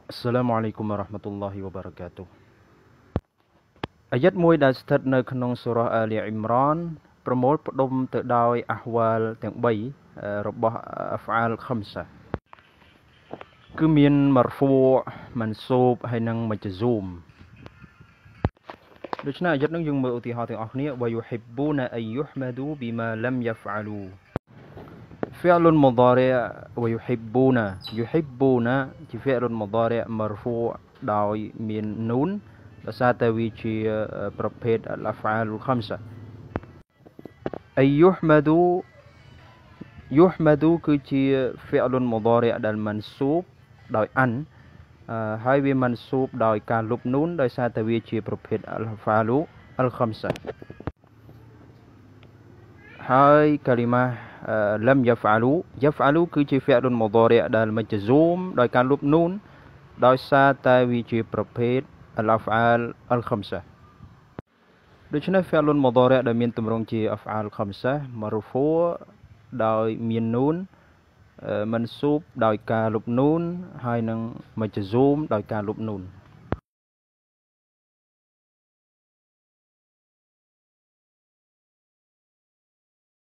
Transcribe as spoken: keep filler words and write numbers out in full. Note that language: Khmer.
Assalamualaikum warahmatullahi wabarakatuh អាយ៉ាតមួយដែលស្ថិតនៅក្នុងសូរ៉ាអាលីអ៊ីមរ៉ានប្រមូលផ្ដុំទៅដោយអហ្វាល់ទាំងបីរបស់អហ្វអាលខឹមសាគឺមានម៉ារហ្វូម៉ាន់ស៊ូបហើយនិងមជ្ជស៊ូមដូច្នេះអាយ៉ាតនឹងយើងមើលឧទាហរណ៍ទាំងអស់គ្នាវ៉ាយូហ៊ីប៊ូណាអៃយុហ្មាឌូប៊ីម៉ាឡាំយ៉ាហ្វអាលូ فعل مضارع ويحبون يحبون ជា فعل مضارع مرفوع ដោយមាននូនដោយសារតែវាជាប្រភេទ الافعال الخمسه اي يحمدوا يحمدوا គឺជា فعل مضارع ដែល منصوب ដោយ ان ហើយវា منصوب ដោយការលុបនូនដោយសារតែវាជាប្រភេទ الافعال الخمسه ហើយកាលីម៉ាلم يفعلوا يفعلوا គឺជា فعل مضارع ដែល مجزوم ដោយការលុបនូនដោយសារតែវាជាប្រភេទ الافعال الخمسه ដូច្នេះ فعل مضارع ដែលមានទម្រង់ជា افعال خمسه مرفوع ដោយមាននូន منصوب ដោយការលុបនូនហើយនិង مجزوم ដោយការលុបនូន